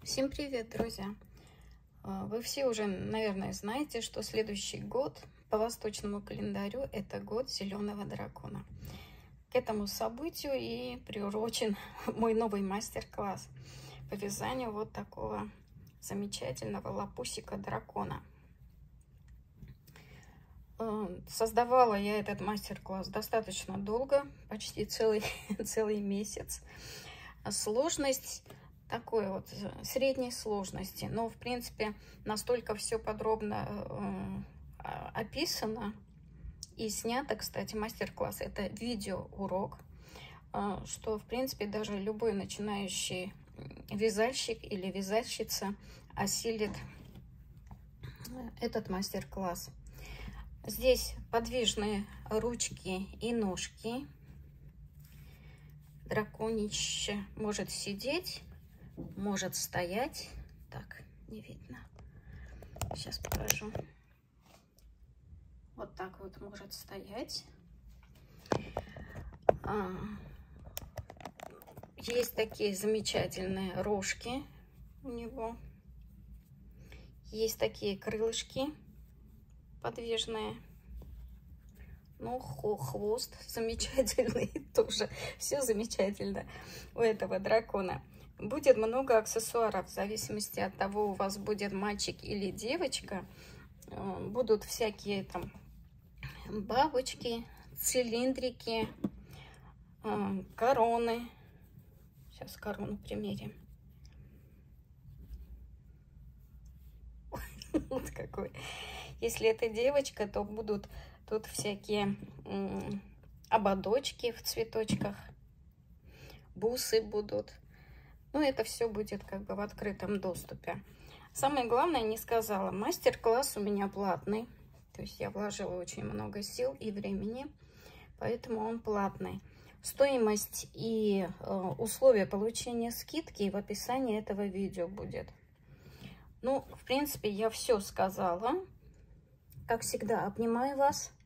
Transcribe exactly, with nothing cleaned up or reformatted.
Всем привет, друзья! Вы все уже, наверное, знаете, что следующий год по восточному календарю это год зеленого дракона. К этому событию и приурочен мой новый мастер-класс по вязанию вот такого замечательного лапусика дракона. Создавала я этот мастер-класс достаточно долго, почти целый, целый месяц. Сложность такой вот средней сложности, но в принципе настолько все подробно э, описано и снято, кстати, мастер-класс, это видеоурок, э, что в принципе даже любой начинающий вязальщик или вязальщица осилит этот мастер-класс. Здесь подвижные ручки и ножки. Драконище может сидеть, может стоять. Так, не видно. Сейчас покажу. Вот так вот может стоять. А, есть такие замечательные рожки у него. Есть такие крылышки подвижные. Ну, хвост замечательный тоже. Все замечательно у этого дракона. Будет много аксессуаров, в зависимости от того, у вас будет мальчик или девочка. Будут всякие там бабочки, цилиндрики, короны. Сейчас корону примерим. Вот какой. Если это девочка, то будут тут всякие ободочки в цветочках, бусы будут. Ну, это все будет как бы в открытом доступе. Самое главное, не сказала, мастер-класс у меня платный. То есть я вложила очень много сил и времени, поэтому он платный. Стоимость и э, условия получения скидки в описании этого видео будет. Ну, в принципе, я все сказала. Как всегда, обнимаю вас.